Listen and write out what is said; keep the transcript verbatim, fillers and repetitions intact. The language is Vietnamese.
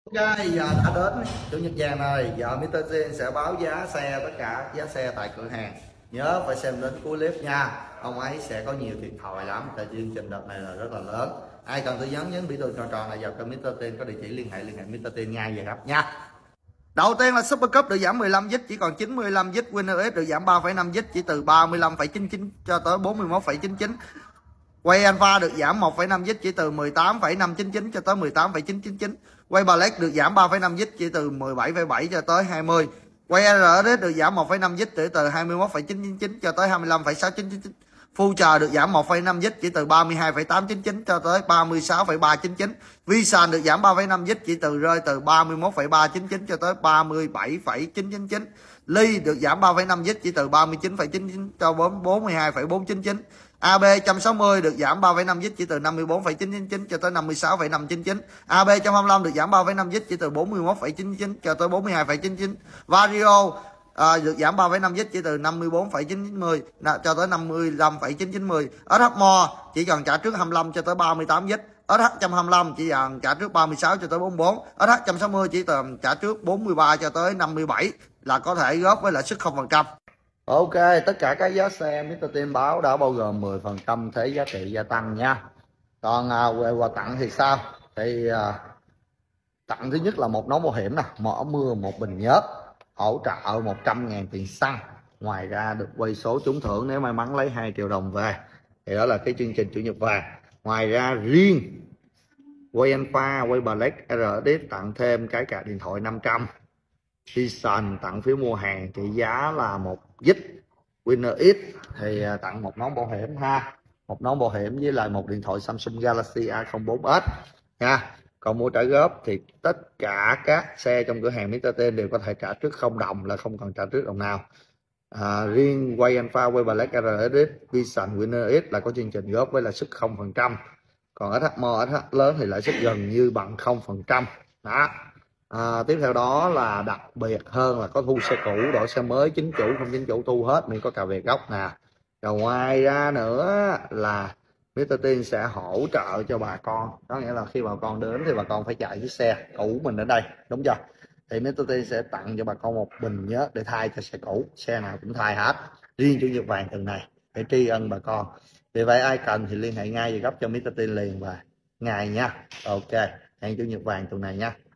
Ok, giờ đã đến chủ nhật vàng rồi. Giờ mít tơ Tiên sẽ báo giá xe, tất cả giá xe tại cửa hàng. Nhớ phải xem đến cuối clip nha. Ông ấy sẽ có nhiều thiệt thòi lắm, tại chương trình đợt này là rất là lớn. Ai cần tư vấn nhấn biểu tượng tròn tròn này vào kênh mít tơ Tiên, có địa chỉ liên hệ liên hệ mít tơ Tiên ngay về gặp nha. Đầu tiên là Super Cup được giảm mười lăm giga chỉ còn chín mươi lăm giga, Winner S được giảm ba phẩy năm giga chỉ từ ba mươi lăm phẩy chín chín cho tới bốn mươi mốt phẩy chín chín. Quay Alpha được giảm một phẩy năm giga chỉ từ mười tám phẩy năm chín chín cho tới mười tám phẩy chín chín chín. Quay Black được giảm ba phẩy năm giga chỉ từ mười bảy phẩy bảy cho tới hai mươi. Quay rờ ét được giảm một phẩy năm giga chỉ từ hai mươi mốt phẩy chín chín chín cho tới hai mươi lăm phẩy sáu chín chín. Future được giảm một phẩy năm giga chỉ từ ba mươi hai phẩy tám chín chín cho tới ba mươi sáu phẩy ba chín chín. Vision được giảm ba phẩy năm giga chỉ từ rơi từ ba mươi mốt phẩy ba chín chín cho tới ba mươi bảy phẩy chín chín chín. Ly được giảm ba phẩy năm giga chỉ từ ba mươi chín phẩy chín chín cho bốn mươi hai phẩy bốn chín chín. a bê một trăm sáu mươi được giảm ba phẩy năm giga chỉ từ năm mươi bốn phẩy chín chín chín cho tới năm mươi sáu phẩy năm chín chín. a bê một trăm hai mươi lăm được giảm ba phẩy năm giga chỉ từ bốn mươi mốt phẩy chín chín cho tới bốn mươi hai phẩy chín chín. Vario à, được giảm ba phẩy năm giga chỉ từ năm mươi bốn phẩy chín chín mươi cho tới năm mươi lăm phẩy chín chín mươi. ét hát More chỉ cần trả trước hai mươi lăm cho tới ba mươi tám giga. ét hát một trăm hai mươi lăm chỉ cần trả trước ba mươi sáu cho tới bốn mươi bốn. ét hát một trăm sáu mươi chỉ cần trả trước bốn mươi ba cho tới năm mươi bảy là có thể góp với lãi suất không phần trăm. Ok, tất cả các giá xe mít tơ Tiên báo đã bao gồm mười phần trăm thuế giá trị gia tăng nha. Còn à, về quà tặng thì sao? Thì à, tặng thứ nhất là một nón bảo hiểm nè, một áo mưa, một bình nhớt, hỗ trợ một trăm ngàn tiền xăng. Ngoài ra được quay số trúng thưởng nếu may mắn lấy hai triệu đồng về. Thì đó là cái chương trình chủ nhật vàng. Ngoài ra riêng quay Alpha, quay Black rờ ét tặng thêm cái card điện thoại năm trăm. Vision tặng phiếu mua hàng trị giá là một giga. Winner X thì tặng một nón bảo hiểm ha, một nón bảo hiểm với lại một điện thoại Samsung Galaxy A không bốn S nha. Còn mua trả góp thì tất cả các xe trong cửa hàng mít tơ Tiên đều có thể trả trước không đồng, là không cần trả trước đồng nào. À, riêng quay Alpha, quay Black rờ ét, Vision, Winner X là có chương trình góp với lãi suất không phần trăm. Còn ét hát More, ét hát lớn thì lãi suất gần như bằng không phần trăm đó. À, tiếp theo đó là đặc biệt hơn là có thu xe cũ, đổi xe mới, chính chủ không chính chủ thu hết, miễn có cà vẹt gốc nè. Rồi ngoài ra nữa là mít tơ Tiên sẽ hỗ trợ cho bà con, có nghĩa là khi bà con đến thì bà con phải chạy chiếc xe cũ mình ở đây, đúng chưa? Thì mít tơ Tiên sẽ tặng cho bà con một bình nhớt để thay cho xe cũ, xe nào cũng thay hết. Riêng chủ nhật vàng tuần này để tri ân bà con. Vì vậy ai cần thì liên hệ ngay và gấp cho mít tơ Tiên liền và ngày nha. Ok, hẹn chủ nhật vàng tuần này nha.